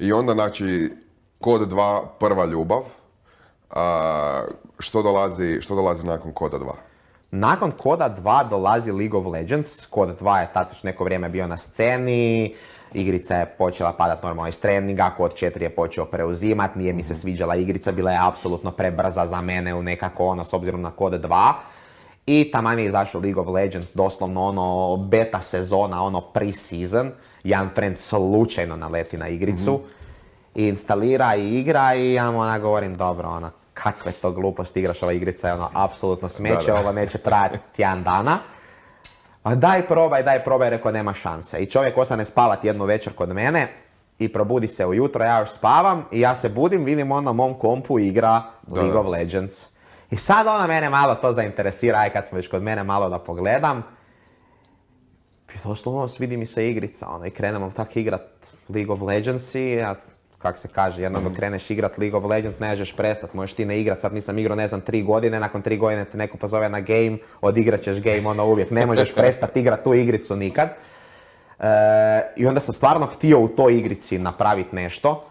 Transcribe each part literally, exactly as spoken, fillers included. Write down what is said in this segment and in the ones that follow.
I onda, znači, kod dva prva ljubav. A, što, dolazi, što dolazi nakon koda dva? Nakon koda dva dolazi League of Legends. Kod dva je tad već neko vrijeme bio na sceni. Igrica je počela padati normalno iz treninga, kod četiri je počeo preuzimati, nije mi se sviđala igrica, bila je apsolutno prebrza za mene u nekako ono, s obzirom na kod dva. I taman je izašao League of Legends, doslovno ono beta sezona, ono pre-season. Jedan friend slučajno naleti na igricu, mm-hmm. i instalira i igra i ja mu ona govorim, dobro, ono, kakve to gluposti igraš, ova igrica je ono apsolutno smeće, da, da. Ovo neće trajati tjedan dana. A daj probaj, daj probaj, rekao nema šanse. I čovjek ostane spavati jednu večer kod mene i probudi se ujutro, ja još spavam i ja se budim, vidim on na mom kompu igra da, League of Legends. I sad ona mene malo to zainteresira, aj kad smo već kod mene malo da pogledam. I doslovno vidi mi se igrica, ono, i krenemo tako igrat League of Legends i ja, kak se kaže, jednom dok kreneš igrat League of Legends ne možeš prestat, možeš ti ne igrat, sad nisam igrao ne znam tri godine, nakon tri godine te neko pozove na game, odigrat ćeš game ono uvijek, ne možeš prestat igrat tu igricu nikad. E, I onda sam stvarno htio u toj igrici napraviti nešto,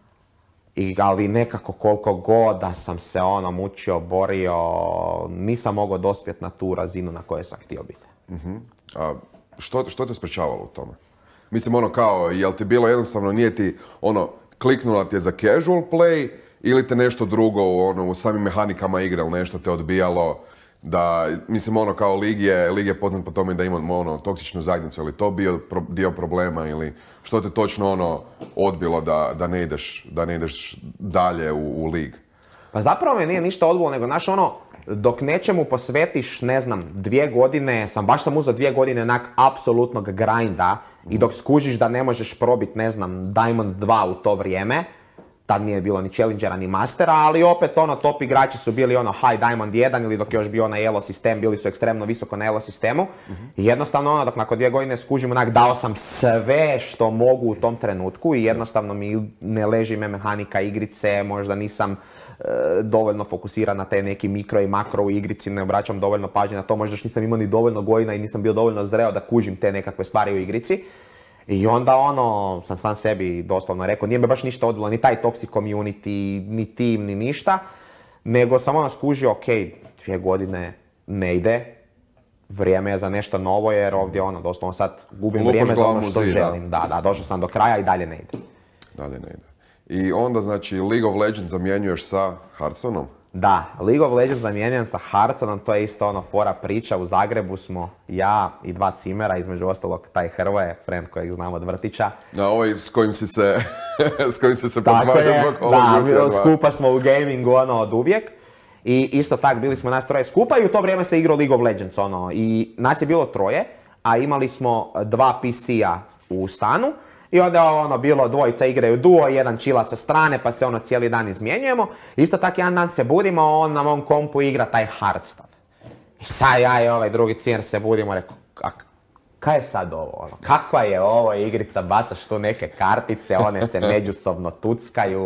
I, ali nekako koliko god da sam se ono mučio, borio, nisam mogao dospjeti na tu razinu na kojoj sam htio biti. Uh-huh. A što, što te sprečavalo u tome? Mislim ono kao, jel ti bilo jednostavno, nije ti ono, kliknula ti je za casual play ili te nešto drugo ono, u samim mehanikama igre ili nešto te odbijalo da, mislim ono kao lig je, lig je poznat po tome da ima ono, toksičnu zajednicu, ili to bio pro, dio problema ili što te točno ono odbilo da, da, ne, ideš, da ne ideš dalje u, u lig? Pa zapravo me nije ništa odbilo, nego znaš ono, dok nečemu posvetiš, ne znam, dvije godine, sam baš sam uzeo dvije godine onak apsolutnog grinda i dok skužiš da ne možeš probiti, ne znam, Diamond dva u to vrijeme, tad nije bilo ni Challengera ni Mastera, ali opet ono top igrači su bili ono High Diamond jedan ili dok je još bio na Elo sistem, bili su ekstremno visoko na Elo sistemu. Uh-huh. I jednostavno ono, dok nakon dvije godine skužim, onak dao sam sve što mogu u tom trenutku i jednostavno mi ne leži me mehanika igrice, možda nisam e, dovoljno fokusiran na te neki mikro i makro u igrici, ne obraćam dovoljno pažnje na to, možda još nisam imao ni dovoljno godina i nisam bio dovoljno zreo da kužim te nekakve stvari u igrici. I onda ono, sam sam sebi doslovno rekao, nije me baš ništa odbilo, ni taj toxic community, ni tim, ni ništa, nego sam ono skužio, ok, dvije godine ne ide, vrijeme je za nešto novo jer ovdje ono, doslovno sad gubim Lupaš vrijeme za ono što zida. želim. Da, da, došao sam do kraja i dalje ne ide. Dalje ne ide. I onda znači League of Legends zamjenjuješ sa Hearthstoneom? Da, League of Legends zamijenjen sa Hearthstoneom, to je isto ono fora priča, u Zagrebu smo ja i dva cimera, između ostalog taj Hrvoje, friend kojeg znam od vrtića. A ovaj s kojim si se, s kojim si se posvađao zbog ovog Da, skupa smo u gamingu ono od uvijek. I isto tak, bili smo nas troje skupa i u to vrijeme se igrao League of Legends ono. I nas je bilo troje, a imali smo dva P C-a u stanu. I onda je ono bilo, dvojica igraju duo, jedan čila sa strane, pa se ono cijeli dan izmjenjujemo. Isto tako jedan dan se budimo, on na mom kompu igra taj Hearthstone. I sad ja i ovaj drugi cijer se budimo, rekao, kaj je sad ovo? Ono, kakva je ovo igrica, bacaš tu neke kartice, one se međusobno tuckaju.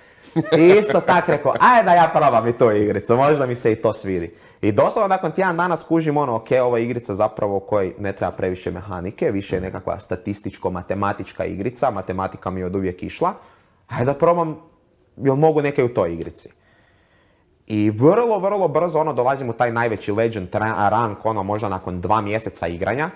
I isto tako rekao, ajde da ja probam i tu igricu, možda mi se i to svidi. I doslovno nakon tjedan dana skužim ono, ok, ova igrica zapravo u kojoj ne treba previše mehanike, više je nekakva statističko-matematička igrica, matematika mi je od uvijek išla. Ajde da probam, jel mogu neke u toj igrici. I vrlo, vrlo brzo ono dolazim u taj najveći legend rank, ono možda nakon dva mjeseca igranja.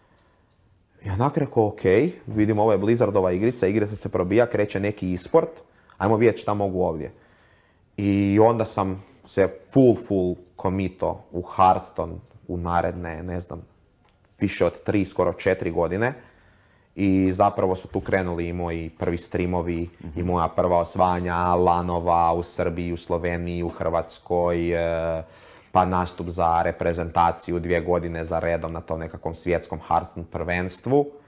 I onak rekao, ok, vidim ovo je Blizzardova igrica, igrica se probija, kreće neki e-sport, ajmo vidjeti šta mogu ovdje. I onda sam se full, full komito u Hearthstone u naredne, ne znam, više od tri, skoro četiri godine. I zapravo su tu krenuli i moji prvi streamovi, mm-hmm. i moja prva osvajanja lanova u Srbiji, u Sloveniji, u Hrvatskoj, pa nastup za reprezentaciju dvije godine za redom na tom nekakvom svjetskom Hearthstone prvenstvu.